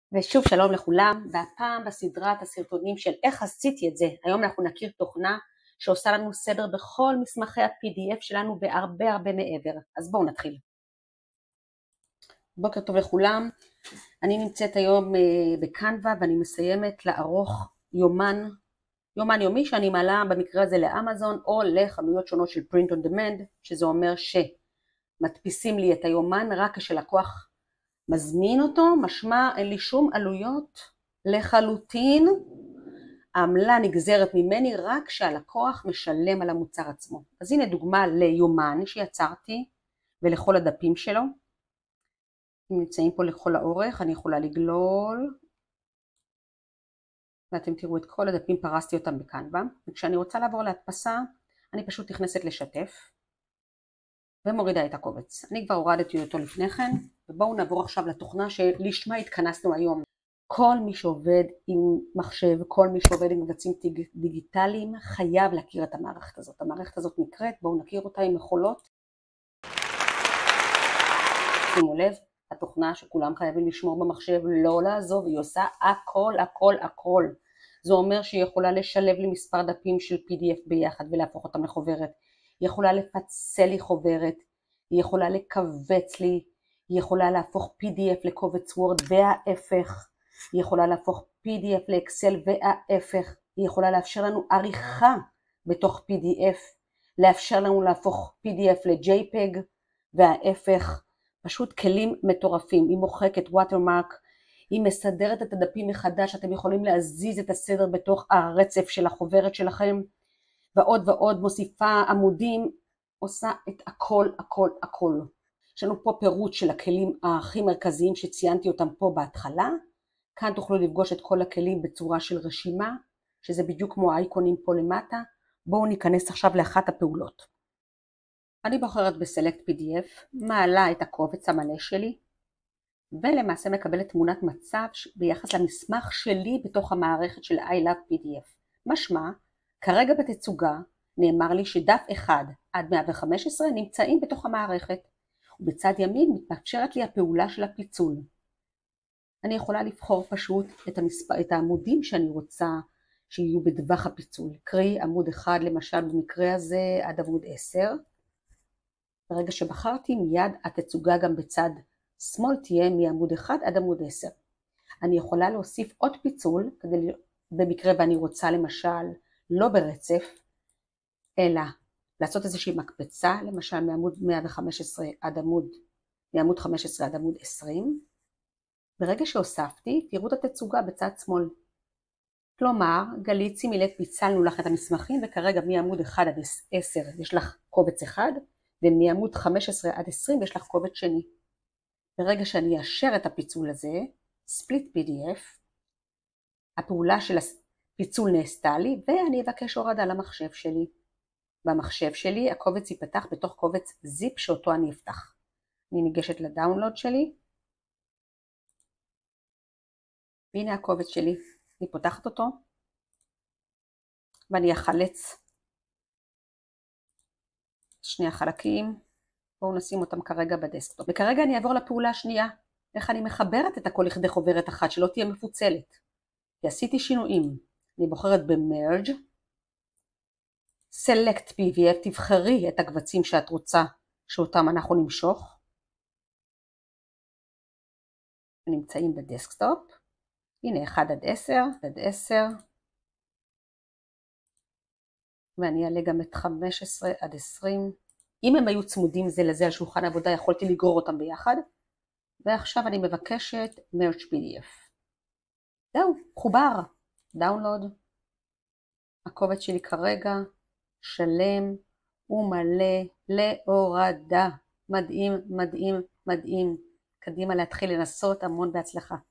ושוב שלום לכולם, והפעם בסדרת הסרטונים של איך עשיתי את זה. היום אנחנו נכיר תוכנה שעושה לנו סדר בכל מסמכי ה-PDF שלנו בהרבה מעבר. אז בואו נתחיל. בוקר טוב לכולם, אני נמצאת היום בקנווה ואני מסיימת לערוך יומן יומי שאני מעלה במקרה הזה לאמזון או לחנויות שונות של print on demand, שזה אומר שמדפיסים לי את היומן רק כשלקוח מזמין אותו, משמע אין לי שום עלויות לחלוטין, העמלה נגזרת ממני רק שהלקוח משלם על המוצר עצמו. אז הנה דוגמה ליומן שיצרתי ולכל הדפים שלו. הם נמצאים פה לכל האורך, אני יכולה לגלול, ואתם תראו את כל הדפים, פרסתי אותם בקנווה, וכשאני רוצה לעבור להדפסה, אני פשוט נכנסת לשתף, ומורידה את הקובץ. אני כבר הורדתי אותו לפני כן, ובואו נעבור עכשיו לתוכנה שלשמה התכנסנו היום. כל מי שעובד עם מחשב, כל מי שעובד עם קבצים דיגיטליים, חייב להכיר את המערכת הזאת. המערכת הזאת נקראת, בואו נכיר אותה עם יכולות. שימו לב, התוכנה שכולם חייבים לשמור במחשב, לא לעזוב, היא עושה הכל. זה אומר שהיא יכולה לשלב לי מספר דפים של PDF ביחד ולהפוך אותם לחוברת. היא יכולה לפצל לי חוברת, היא יכולה לקבץ לי, היא יכולה להפוך PDF לקובץ וורד וההפך, היא יכולה להפוך PDF לאקסל וההפך, היא יכולה לאפשר לנו עריכה בתוך PDF, לאפשר לנו להפוך PDF ל-JPEG וההפך, פשוט כלים מטורפים. היא מוחקת watermark, היא מסדרת את הדפים מחדש, אתם יכולים להזיז את הסדר בתוך הרצף של החוברת שלכם, ועוד מוסיפה עמודים, עושה את הכל. יש לנו פה פירוט של הכלים הכי מרכזיים שציינתי אותם פה בהתחלה. כאן תוכלו לפגוש את כל הכלים בצורה של רשימה, שזה בדיוק כמו האייקונים פה למטה. בואו ניכנס עכשיו לאחת הפעולות. אני בוחרת בסלקט PDF, מעלה את הקובץ המלא שלי, ולמעשה מקבלת תמונת מצב ביחס למסמך שלי בתוך המערכת של I Love PDF. משמע, כרגע בתצוגה נאמר לי שדף 1 עד 115 נמצאים בתוך המערכת, ובצד ימין מתאפשרת לי הפעולה של הפיצול. אני יכולה לבחור פשוט את העמודים שאני רוצה שיהיו בטווח הפיצול, קרי עמוד 1 למשל במקרה הזה עד עמוד 10. ברגע שבחרתי מיד התצוגה גם בצד שמאל תהיה מעמוד 1 עד עמוד 10. אני יכולה להוסיף עוד פיצול במקרה ואני רוצה למשל לא ברצף, אלא לעשות איזושהי מקפצה, למשל מעמוד 15 עד עמוד 20. ברגע שהוספתי, תראו את התצוגה בצד שמאל. כלומר, גלית, שימי לב, פיצלנו לך את המסמכים, וכרגע מעמוד 1 עד 10 יש לך קובץ אחד, ומעמוד 15 עד 20 יש לך קובץ שני. ברגע שאני אאשר את הפיצול הזה, ספליט PDF, הפעולה של פיצול נעשתה לי, ואני אבקש הורדה למחשב שלי. במחשב שלי הקובץ ייפתח בתוך קובץ זיפ שאותו אני אפתח. אני ניגשת לדאונלוד שלי, והנה הקובץ שלי, אני פותחת אותו, ואני אחלץ שני החלקים, בואו נשים אותם כרגע בדסקטופ. וכרגע אני אעבור לפעולה השנייה, איך אני מחברת את הכל לכדי חוברת אחת שלא תהיה מפוצלת. כי עשיתי שינויים, אני בוחרת במרג' סלקט PDF, תבחרי את הקבצים שאת רוצה שאותם אנחנו נמשוך. נמצאים בדסקטופ, הנה 1 עד 10, ואני אעלה גם את 15 עד 20. אם הם היו צמודים זה לזה על שולחן עבודה יכולתי לגרור אותם ביחד, ועכשיו אני מבקשת merge PDF. זהו, חובר, דאונלוד. הקובץ שלי כרגע שלם ומלא להורדה. מדהים. קדימה להתחיל לנסות, המון בהצלחה.